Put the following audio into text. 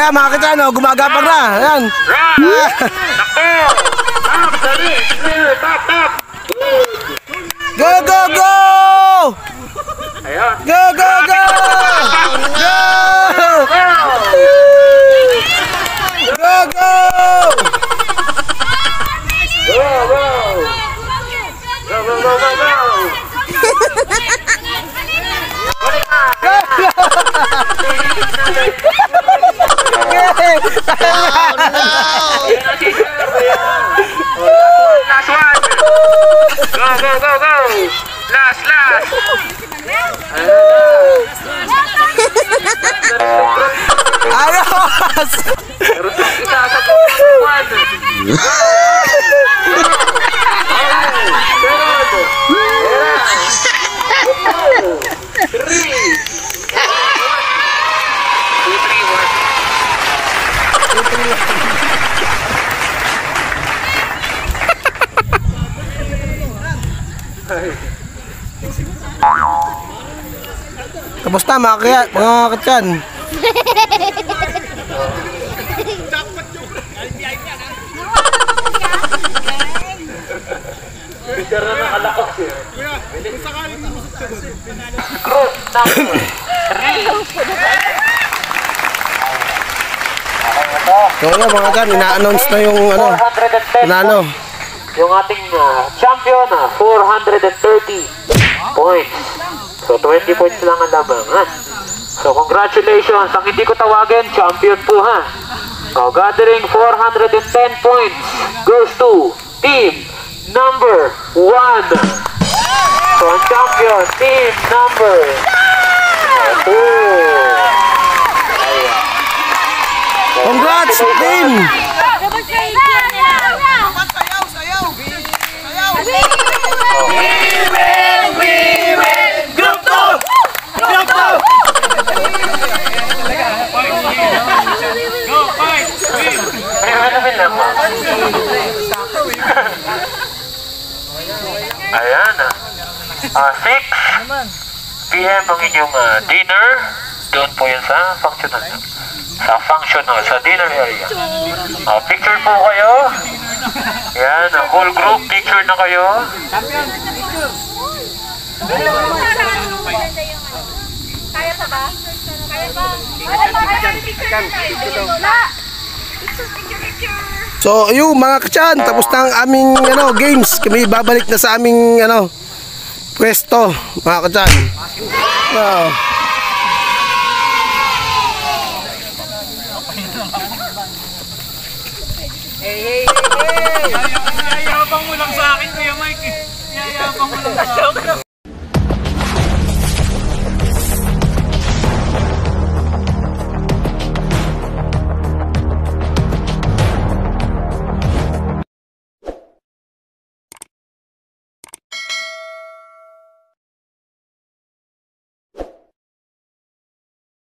Ayan mga katyan, oh, gumagapang na. Ayan. Go, go, go! Go, go, go! Go! Go, go! Last one. Go, go, go, go. Last. Ayos! Tapos na mga katyan. So yun mga katyan, ina-announce na yung panalo. Yung ating champion, 430 points. So 20 points lang ang lamang, ha? So congratulations. Ang hindi ko tawagin, champion po, ha? So gathering 410 points goes to team number 1. So ang champion, team number 2. Congrats team! Ayan, 6 PM ang inyong dinner. Doon po yun sa function hall. Sa dinner area. Picture po kayo. Ayan, whole group picture na kayo. Kaya pa ba? Kaya pa? So yung mga katyan, tapos na ang aming games. Kami babalik na sa aming pwesto mga katyan. Wow. Hey! Yayabang mo lang sa akin, Kuya Mike. Yayabang mo lang sa akin.